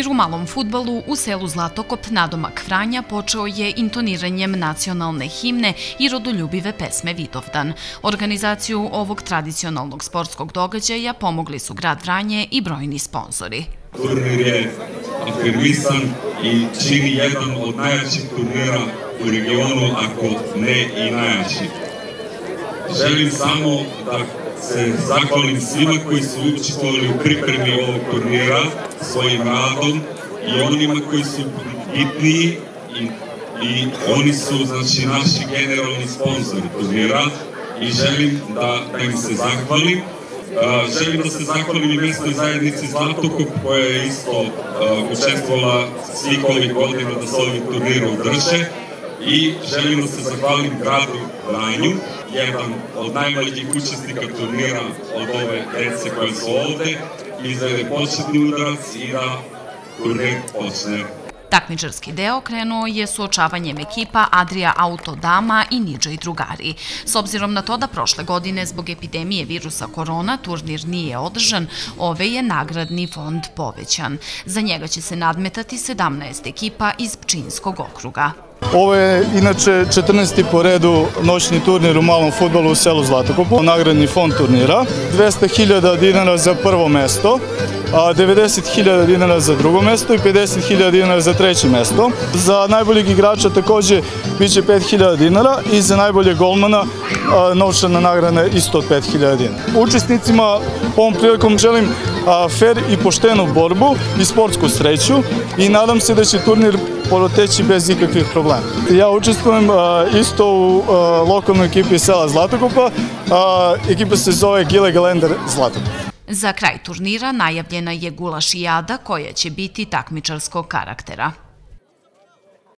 Turnir u malom fudbalu u selu Zlatokop nadomak Vranja počeo je intoniranjem nacionalne himne i rodoljubive pesme Vidovdan. Organizaciju ovog tradicionalnog sportskog događaja pomogli su grad Vranje i brojni sponzori. Turnir je afirmisan i čini jedan od najjačih turnira u regionu, ako ne i najjači. Želim samo da se zahvalim svima koji su učestvovali u pripremi ovog turnira svojim radom i onima koji su bitniji i oni su, znači, naši generalni sponzori turnira i želim da im se zahvalim. Želim da se zahvalim i mesnoj zajednici Zlatokop koja je isto učestvovala svih ovih godina da se ovi turniri održe i želim da se zahvalim gradu Vranju, jedan od najmlađih učesnika turnira od ove dece koje su ovde, izvede početni udarac i da turnir počne. Takmičarski deo krenuo je suočavanjem ekipa Adria Auto Dama i Nidža i drugari. S obzirom na to da prošle godine zbog epidemije virusa korona turnir nije održan, ove je nagradni fond povećan. Za njega će se nadmetati 17 ekipa iz Pčinjskog okruga. Ovo je inače 14. po redu noćni turnir u malom fudbalu u selu Zlatokopu. Nagradni fond turnira, 200.000 dinara za prvo mesto, 90.000 dinara za drugo mesto i 50.000 dinara za treće mesto. Za najboljeg igrača takođe biće 5.000 dinara i za najboljeg golmana novčana nagrada isto od 5.000 dinara. Učesnicima ovom prilikom želim fer i poštenu borbu i sportsku sreću i nadam se da će turnir proteći bez ikakvih problema. Ja učestvujem isto u lokalnoj ekipi sela Zlatokopa, ekipa se zove Gile Galender Zlatokop. Za kraj turnira najavljena je gulašijada koja će biti takmičarskog karaktera.